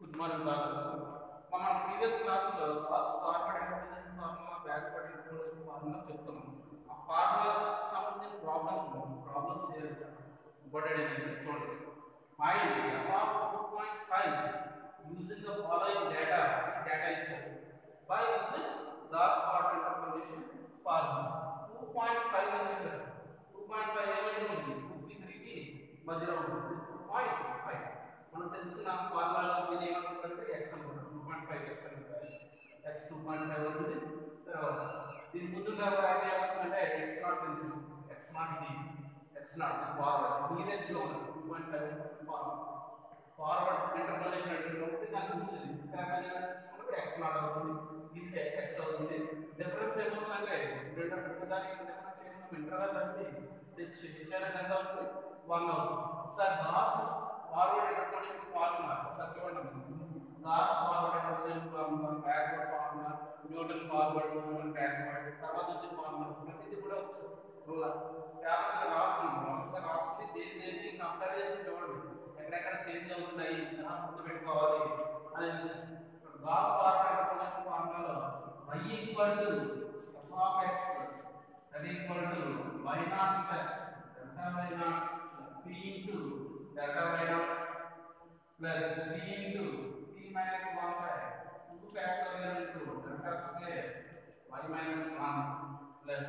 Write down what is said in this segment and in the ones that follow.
Good morning బాగా మన previous క్లాస్లో Gauss forward interpolation formula backward interpolation formula చెప్తున్నాం. ఆ ఫార్ములాకి సంబంధించిన ప్రాబ్లమ్స్ చేయాలి. ఇంపార్టెంట్ ఏంటంటే చూడండి, find f of 2.5 using the following data ఇచ్చారు by using Gauss forward interpolation formula. 2.5 అని ఇచ్చారు. 2.5 ఏమైతే ఉంది 2 కి 3 కి మధ్యలో ఉంటుంది. 2.5 మనకు తెలిసిన ఫార్ములాలో దీని ఏమంటారంటే x అనుకుంటాం. 2.5 x అనుకుంటాం. x 2.5 అవుతుంది. తర్వాత దీని ముందుగా వాల్యూ ఏమవుతుందంటే x0 కింద తీసుకుంటాం. x0 ఇది x0 ఫార్వర్డ్ నియరెస్ట్ లో ఉంది 2.5 ఫార్వర్డ్ ఇంటర్పోలేషన్ అంటే దాని ముందు తీసుకుంటే x0 అవుతుంది. ఇది x అవుతుంది. డిఫరెన్స్ ఏమవుతుందంటే రెండు దానికి డిఫరెన్స్ ఏమవుతుంది ఇంటర్వెల్ అనేది ఇచ్చారు ఎంత అవుతుంది 1 అవుతుంది. ఒకసారి గాస్ ఫార్వర్డ్ ఇంటర్పోలేషన్ ఫార్ములా ఒకసారి చూడండి. Gauss forward interpolation formula, backward formula, Newton forward, Newton backward, తర్వాత వచ్చే ఫార్ములా ప్రతిదీ కూడా రూలర్ కేవలంగా రాసుకుని దేనికి కంపేర్ చేసి చూడండి ఎక్కడెక్కడ చేంజ్ అవుతున్నాయి ఎలా గుర్తుపెట్టుకోవాలి అనే విషయం. గాస్ ఫార్వర్డ్ ఇంటర్పోలేషన్ ఫార్ములాలో y equal to f of x that equal to y0 plus delta y0 p into delta y0 plus p into p minus 1 by 2 factorial into delta square y minus 1 plus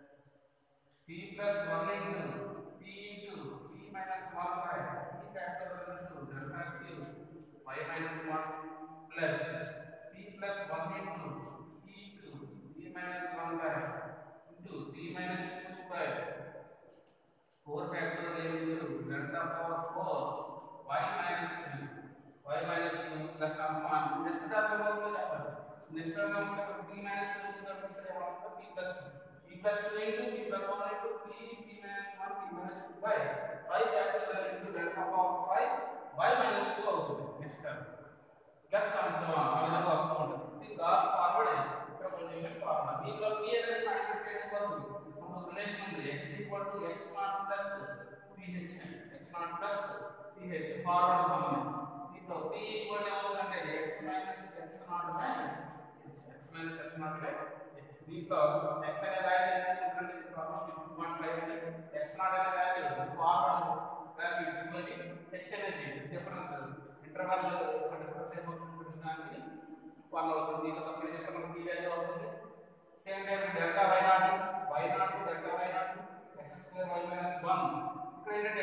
p plus 1 into p into p minus 1 by p factorial into delta cube y minus 1 plus p plus 1 into p into p minus 1 by into p minus 2 by 4 factorial into delta power 4 y minus 2 plus transform next term होगा next term होगा p minus 2 की तरफ से होगा p plus 2 into p plus 1 into p minus 1 p minus 2 by y factorial into delta power 5 y minus 2 అవుతుంది next term plus transform ఆ విధంగా వస్తూ ఉంటుంది. ఇది గాస్ ఫార్వర్డ్ ఇంటర్పోలేషన్ ఫార్ములా. దీనిలో p అనేది ఫైండ్ చేయడం కోసం మనకు రిలేషన్ ఉంది x x0 plus ph x0 plus ph forward సంబంధం. దీంట్లో p ఈక్వల్ ఏమవుతుందంటే x minus x0 by x minus x0 by h. దీంట్లో x అనే వాల్యూ ఏం తీసుకుంటే ప్రాబ్లం 2.5 అని x0 అనే వాల్యూ ఫార్వర్డ్ వాల్యూ ఇవ్వాలి. h అనేది డిఫరెన్స్ ఇంటర్వల్ యొక్క డిఫరెన్స్ ఏమవుతుంది దానికి 1 అవుతుంది. దీంట్లో సబ్స్టిట్యూట్ చేస్తే మనకి p వాల్యూ వస్తుంది. Same time delta y0 delta y0 x square y minus 1 ఇక్కడ ఏంటంటే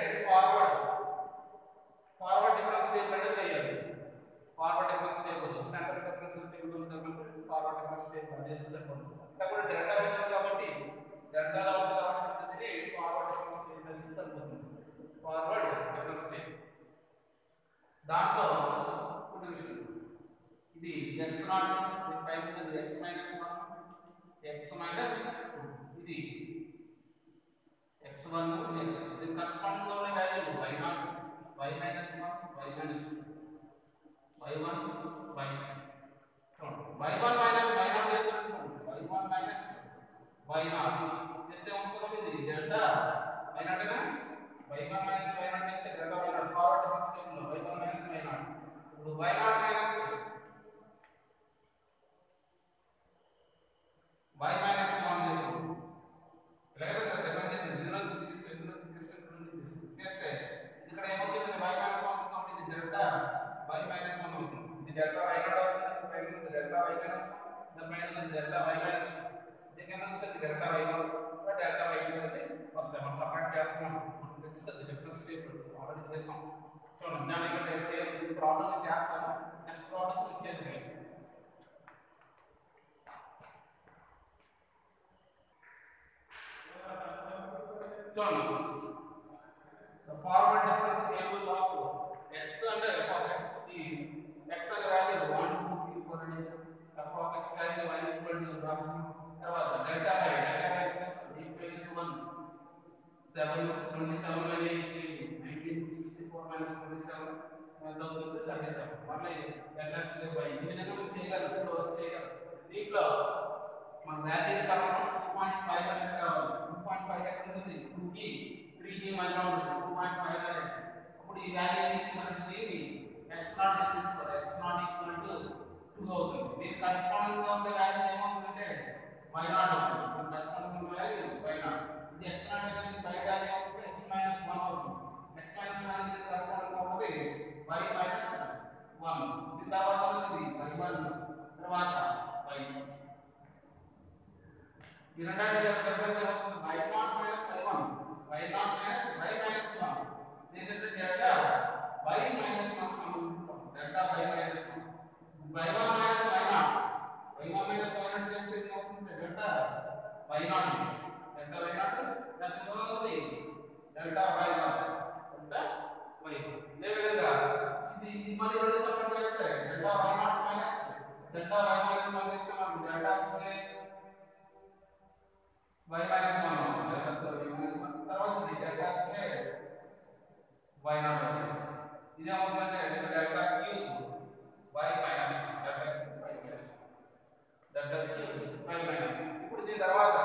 ఫార్వర్డ్ డిఫరెన్స్ టేబుల్ అనేది వేయాలి. Forward difference table center difference table ఉంది కాబట్టి ఫార్వర్డ్ డిఫరెన్స్ టేబుల్ అదేసి సరిపోతుంది. ఇక్కడ డెల్టా ఉంది కాబట్టి డెల్టాలో ఉంది కాబట్టి ఫార్వర్డ్ డిఫరెన్స్ టేబుల్ వేసి సరిపోతుంది. ఫార్వర్డ్ డిఫరెన్స్ టేబుల్ దాంట్లో ఒక విషయం ఇది x0 దీని పైన ఉన్నది x minus 1 x minus 2 ఇది x1 x దీని కరెస్పాండింగ్ లో ఉన్న value y0 y minus 1 y minus 2 y1 y2 చూడండి y1 minus y0 చేస్తాను y1 minus y0 చేస్తే వస్తుంది ఇది డెల్టా y0 ఏనా y1 minus y0 చేస్తే delta y0 forward difference table లో y1 minus y0 ఇప్పుడు y0 minus y minus 1 చేస్తాం ఇలాగే డిఫరెన్స్ చేస్తే ఇందులో చేస్తే ఇక్కడ ఏమవుతుంది y minus 1 కాబట్టి ఇది డెల్టా y minus 1 అవుతుంది. ఇది డెల్టా y0 అవుతుంది. పైన ఉంది డెల్టా y minus 1 దాని పైన ఉంది డెల్టా y minus 2 దీనికి ఎంత వస్తుంది డెల్టా y0 డెల్టా y2 అనేది వస్తాయి. మనం సపరేట్ చేస్తున్నాం మనకు తెలుస్తుంది డిఫరెన్స్ టేబుల్ ఆల్రెడీ చేసాం. చూడండి నేను ఇక్కడ ప్రాబ్లం చేస్తాను. నెక్స్ట్ ప్రాబ్లమ్స్ ఇచ్చేది చూడండి the forward difference table of x and f of x is x అనే వాల్యూ 1 2 3 4 అనేసి f of x value y equal to రాస్తాం. తర్వాత delta y plus d plus 1 7 27 అనేసి 19 64 minus 27 ఎంత అవుతుంది 37 మళ్ళీ డెల్టా స్క్వేర్ y ఈ విధంగా మనం చేయగలం. దీంట్లో మన వాల్యూ కావాలి 2.5 అనేది కావాలి. 2.5 ఎక్కడ ఉంటుంది 2 కి 3 కి మధ్యలో ఉంటుంది 2.5 అనేది. అప్పుడు ఈ వాల్యూ తీసుకున్నది దీన్ని x నాట్ తీసుకోవాలి x నాట్ ఈక్వల్ టు 2 అవుతుంది. దీనికి కరెస్పాండింగ్ గా ఉండే వాల్యూ ఏమవుతుందంటే y నాట్ అవుతుంది. దీనికి కరెస్పాండింగ్ వాల్యూ y నాట్. ఇది x నాట్ అనేది y వాల్యూ అవుతుంది x మైనస్ 1 అవుతుంది. x మైనస్ 1 అనేది కరెస్పాండింగ్ అవుతుంది y మైనస్ 1. దీని తర్వాత ఉన్నది y1 తర్వాత y2. ఈ రెండింటి డిఫరెన్స్ ఏమవుతుంది y0 minus y1 y0 minus y minus 1. దీనికి డెల్టా y మైనస్ 1 సంబంధించి delta y minus 1 y1 minus y0 y1 minus y0 చేస్తే ఏమవుతుంది డెల్టా y0 డెల్టా y0 దాని దూరం ఉంది డెల్టా y1 డెల్టా y1. ఇదే విధంగా ఇది మళ్ళీ రెండు సపరేట్ చేస్తే delta y0 minus delta y minus 1 తీసుకున్నాం delta square y minus 1 delta square y minus 1 తర్వాత ఇది delta square y naught ఇది ఏమవుతుందంటే delta cube y minus 1 delta cube y minus 1 delta cube y minus 1. ఇప్పుడు దీని తర్వాత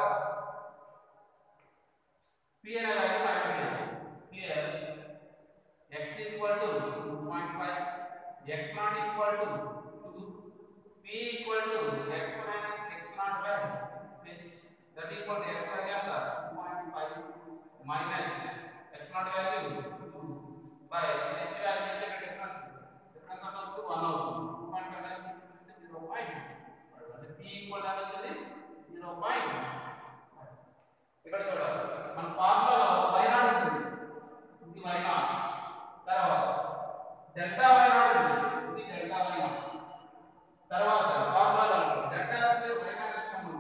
p అనే value find చేయాలి. here x equal to 2.5 x not equal to 2 p equal to x minus x not by h that equal to x value of 2.5 minus x not value 2 by h value difference of 1 అవుతుంది. 2.5 అనేది 0.5 అంటే p equal to అనేది 0.5. ఇక్కడ చూడాలి మన ఫార్ములాలో y0 ఉంటుంది ఇది y0 తర్వాత డెల్టా y0 ఉంటుంది ఇది డెల్టా y0 తర్వాత ఫార్ములాలో డెల్టా స్క్వేర్ y మైనస్ 1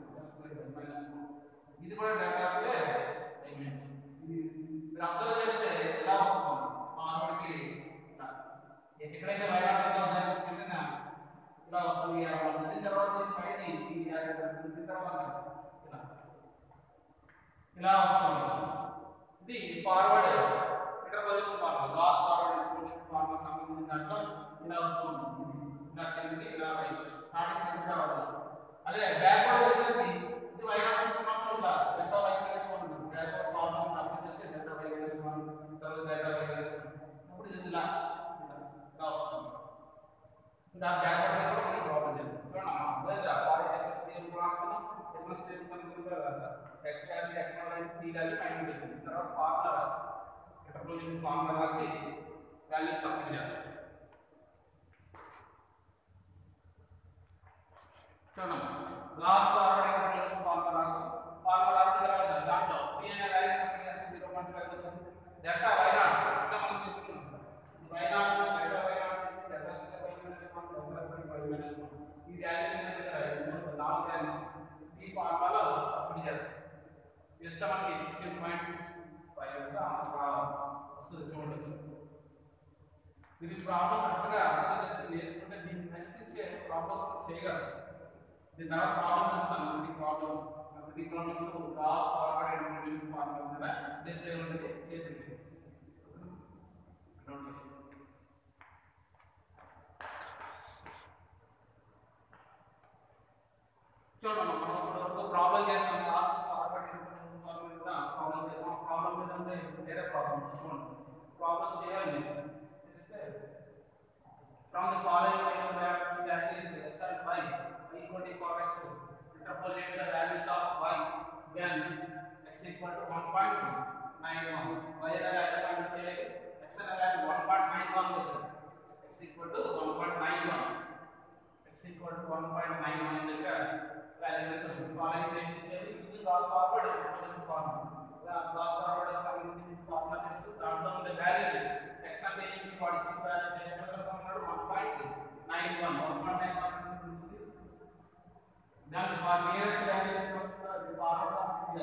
ఇది కూడా డెల్టా స్క్వేర్ y మైనస్ 1. మీరు అబ్జర్వ్ చేస్తే ఎలా వస్తుంది ఫార్ములాకి ఎక్కడైతే y0 ఉందో దానికి ఇలా వస్తుంది. దీని తర్వాత దీని తర్వాత ఇలా వస్తుంది. ఇది forward interpolation formula Gauss forward interpolation formula సంబంధించిన దాంట్లో ఇలా వస్తుంది. ఇలా కిందకి ఇలా స్టార్టింగ్ కింద రావాలి. అదే బ్యాక్వర్డ్ వచ్చేసరికి ఇది y0 తీసుకున్నప్పుడు ఇలా డెల్టా y మైనస్ 1 ఉంటుంది. బ్యాక్వర్డ్ ఫార్ములా అప్లై చేస్తే డెల్టా y మైనస్ 1 తర్వాత డెల్టా y మైనస్ 1 అప్పుడు ఇది ఇలా వస్తుంది. ఇంకా బ్యాక్వర్డ్ లో కూడా మనం ప్రాబ్లం చేద్దాం. చూడండి అదే ఫార్వర్డ్ డిఫరెన్స్ థియరీ రాసుకున్నాం. డిఫరెన్స్ థియరీ కన్సిడర్ చేద్దాం. x value x value p value find చేసాం. తర్వాత ఫార్ములా ఇంటర్పోలేషన్ ఫార్ములా రాసి వాల్యూ సబ్స్టిట్యూట్ చేద్దాం. చూడండి లాస్ ఫార్వర్డ్ ఇంటర్పోలేషన్ ఫార్ములా రాసాం. ఫార్ములా రాసిన తర్వాత దాంట్లో p అనే వాల్యూ సబ్స్టిట్యూట్ చేస్తే 0.5 వచ్చింది. డెల్టా y0 అంటే మనం తీసుకున్నాం y0 delta y0 delta square y minus 1 delta y minus 1 ఈ వాల్యూస్ ఏంటంటే నాలుగు వాల్యూస్ ఈ ఫార్ములాలో సబ్స్టిట్యూట్ చేస్తాం. చేస్తే మనకి 15.65 అంటే ఆన్సర్ వస్తుంది. చూడండి ఇది ప్రాబ్లం కరెక్ట్గా అర్థం చేసి నేర్చుకుంటే దీన్ని నెక్స్ట్ ఇచ్చే ప్రాబ్లమ్స్ చేయగలరు. దీని తర్వాత ప్రాబ్లమ్స్ ఇస్తాను. ఈ problems Gauss forward interpolation formula మీద బేస్ అయి ఉంటుంది. చేతులు నోట్ చేసి చూడండి మనం ఇప్పుడు ప్రాబ్లం చేస్తాం. లాస్ ఫార్వర్డ్ ఇంటర్పోలేషన్ ఫార్ములా మీద ప్రాబ్లం చేస్తాం. ప్రాబ్లం మీద అంటే వేరే ప్రాబ్లమ్స్ చూడండి ప్రాబ్లమ్స్ చేయాలి. చేస్తే from the following values x and y equal to cos x interpolate the values of y when x equal to 1.91 y అనే వాల్యూ ఫైండ్ చేయాలి. x అనే వాల్యూ 1.91 దగ్గర x equal to 1.91 x equal to 1.91 దగ్గర value substitute following range చేయాలి. ఇది Gauss forward interpolation formula. Gauss forward సంబంధించిన formula చేస్తూ దాంట్లో ఉండే వాల్యూ x అంటే ఏంటి వాడు ఇచ్చిన వాల్యూ ఎక్కడ కనుక్కున్నాడు 1.91 ఉంటుంది. దాని నియరెస్ట్ వాల్యూ ఎంత వస్తుంది ఫార్ములా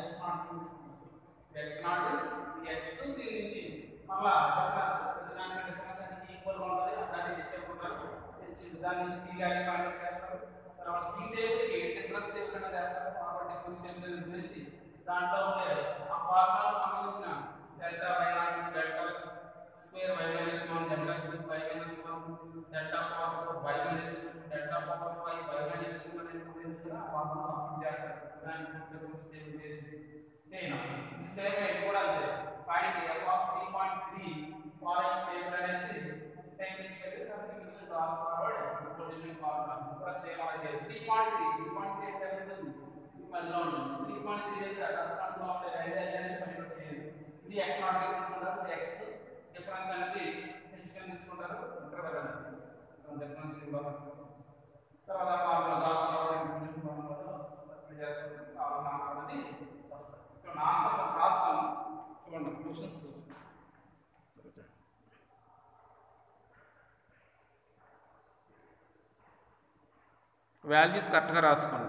x0 x దీని నుంచి మళ్ళా డిఫరెన్స్ ప్రతిదానికి డిఫరెన్స్ అనేది ఈక్వల్ గా ఉంటుంది. దాన్ని తెచ్చుకుంటారు. దాని నుంచి p వాల్యూ ఫైండ్ చేస్తారు. తర్వాత p టేబుల్ కి డిఫరెన్స్ టేబుల్ అనేది చేస్తారు. ఫార్వర్డ్ డిఫరెన్స్ టేబుల్ వేసి దాంట్లో ఉండే ఆ ఫార్ములాకు సంబంధించిన delta y0 delta square y minus 1 delta cube y minus 1 delta power 4 y minus 2 delta power 5 y minus 2 అనే ఫార్ములా సబ్స్టిట్యూట్ చేస్తారు. దాని డిఫరెన్స్ టేబుల్ వేసి చేయనా ఇది సేమ్ ఇది కూడా అంతే. Find f of 3.3 following table అనేసి టేబుల్ ఇచ్చేది క్రాస్ ఫార్వర్డ్ ఇంటర్పోలేషన్ ఫార్ములా కూడా సేమ్ అలాగే 3.3 ఎంత అవుతుంది మధ్యలో ఉంటుంది 3.3 దగ్గర కన్స్టాంట్ గా ఉండే రైట్ అనేది ఫైండ్ అవుట్ చేయాలి ఇది x నాట్ గా తీసుకుంటారు ఇది x డిఫరెన్స్ అనేది h గా తీసుకుంటారు ఇంటర్వెల్ అనేది డిఫరెన్స్ ఇవ్వాలి తర్వాత ఫార్ములా గాస్ ఫార్వర్డ్ ఇంటర్పోలేషన్ ఫార్ములాలో సబ్స్టిట్యూట్ చేస్తే కావాల్సిన ఆన్సర్ అనేది వస్తుంది ఇప్పుడు ఆన్సర్ రాస్తాను చూడండి క్వశ్చన్స్ వాల్యూస్ కరెక్ట్గా రాసుకోండి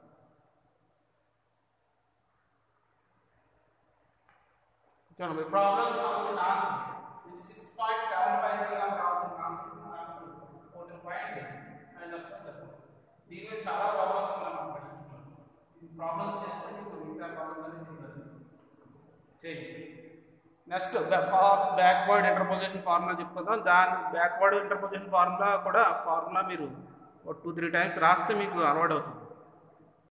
చూడండి ప్రాబ్లమ్ సాల్వింగ్ ఆన్సర్ 6.75 గా ప్రాబ్లమ్ ఆన్సర్ 14.8 అండ్ వస్తుంది దీనిలో చాలా ప్రాబ్లమ్స్ ఉన్నాయి ఈ ప్రాబ్లమ్స్ చేస్తే మీకు మిగతా ప్రాబ్లమ్స్ అన్ని చూడాలి చేయండి నెక్స్ట్ బ్యాక్వర్డ్ ఇంటర్పోలేషన్ ఫార్ములా చెప్తాను దాని బ్యాక్వర్డ్ ఇంటర్పోలేషన్ ఫార్ములా కూడా మీరు 2-3 టైమ్స్ రాస్తే మీకు అలవాటు అవుతుంది